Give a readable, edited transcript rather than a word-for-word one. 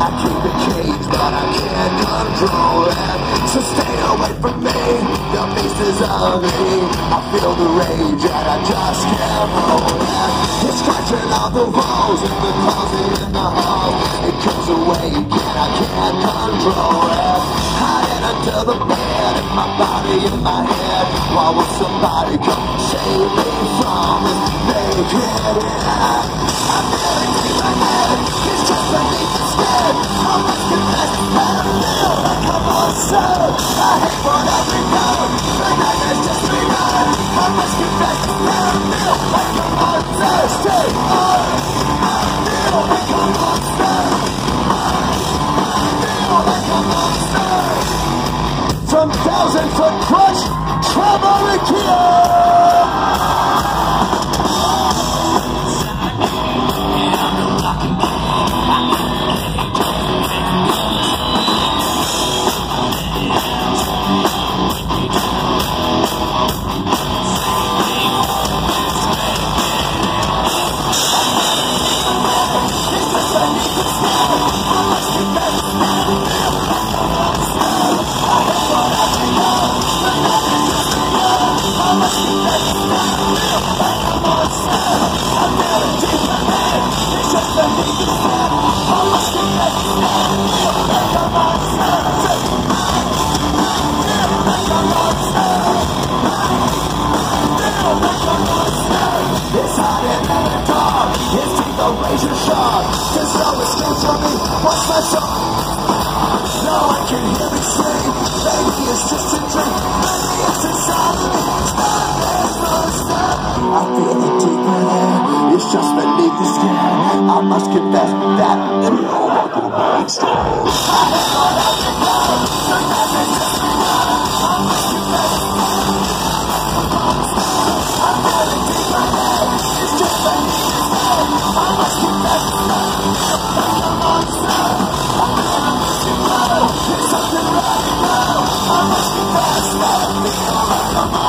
I keep it caged, but I can't control it. So stay away from me, the beast is ugly. I feel the rage and I just can't hold it. It's scratching all the walls in the closet in the hall. It comes awake and I can't control it. Hiding under the bed, in my body, in my head. Why won't somebody come save me from this naked end? I'm never in my head, it's just beneath the skin. I must confess that I feel like a monster. I hate what I've become, the nightmare's just begun. I must confess that I feel like a monster. Stay on, I feel like a monster. I feel like a monster. From 1,000-foot crush, Trevor Riccio! Razor sharp, there's no escape from me. What's my song? No one can hear me sing. Maybe it's just a dream. Maybe it's inside of me. Stop this monster. I feel it deep within. It's just beneath the skin. I must confess that I feel like a monster. I hate what I've become. The nightmare's just begun. I must confess that I feel like a monster. I feel it deep within. It's just beneath the skin. I must confess that I feel like a monster. I never miss you, blood. It's something right now. I must confess that I feel like a monster.